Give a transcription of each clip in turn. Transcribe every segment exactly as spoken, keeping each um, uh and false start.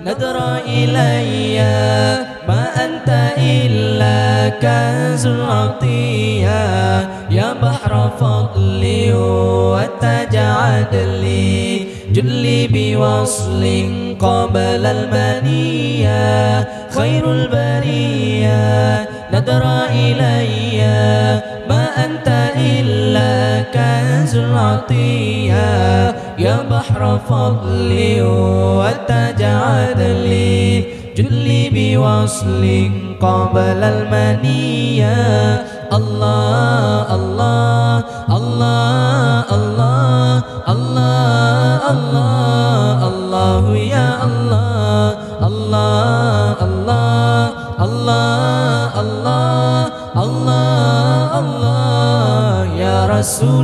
نظر إلي ما أنت إلا كنز العطية يا بحر فضلي وتجعد لي جلي بوصل قبل المنية خير البرية نظر إلي ما أنت إلا كنز العطية يا بحر فضلي وتجعد لي جلي بوصل قبل المنية الله الله الله الله الله الله الله يا الله الله الله الله الله الله الله يا رسول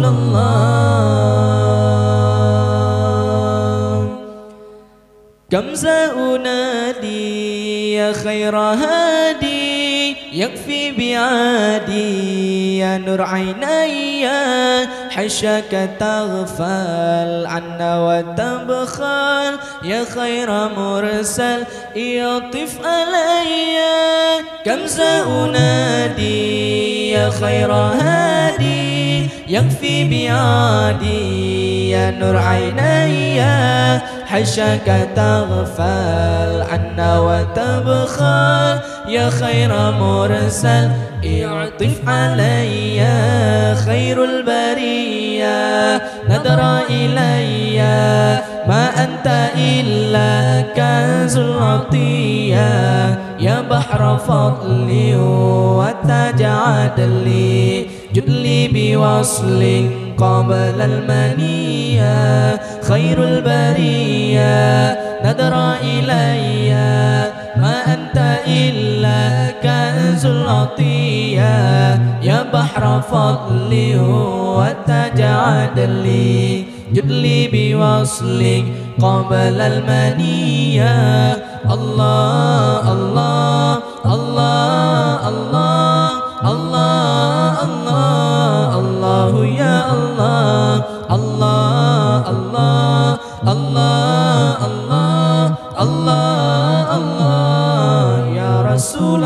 الله كم سأنادي يا خير هادي يكفي بعادي يا نور عيني حشاك تغفل عنا وتبخل يا خير مرسل يطف علي كم سأنادي يا خير هادي يكفي بعادي يا نور عيني حشاك تغفل عنا وتبخل يا خير مرسل اعطف علي خير البرية نظر إلي ما أنت إلا كنز العطية يا بحر فضلي وتجعد لي جلي بوصل قبل المنية خير البرية نظر إلي ما أنت إلا كنز العطية يا بحر فضلي وتجعد لي جلي بوصل قبل المنية الله الله الله الله الله الله الله يا الله الله الله الله الله الله الله يا رسول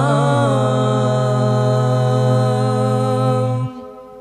الله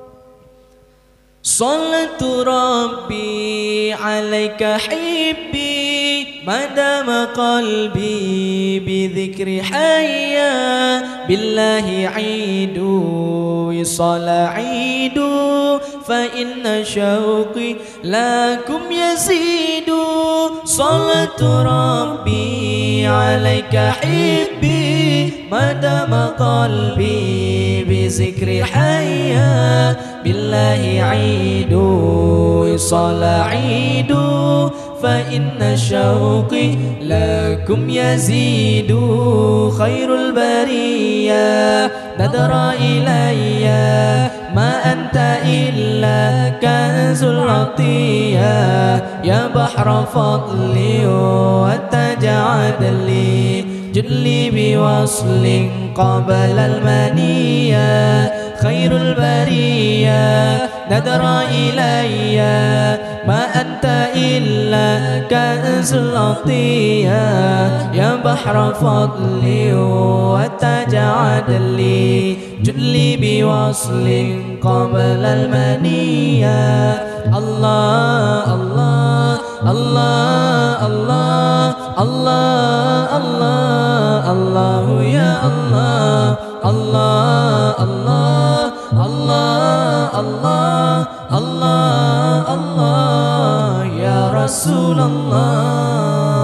صلاة ربي عليك حبي ما دام قلبي بذكر حيا بالله عيد وصال عيد فإن شوقي لكم يزيد صلاة ربي عليك حبي ما دام قلبي بذكر حيا بالله عيد وصال عيد فإن شوقي لكم يزيد خير البرية نظر إلي ما أنت إلا كنز العطية يا بحر فضلي وتجعد لي جلي بوصل قبل المنية خير البرية نظر إلي ما أنت إلا كنز العطية يا بحر فضلي وتجعد لي جلي بوصل قبل المنية الله الله الله الله الله الله الله يا الله الله الله الله الله الله الله يا رسول الله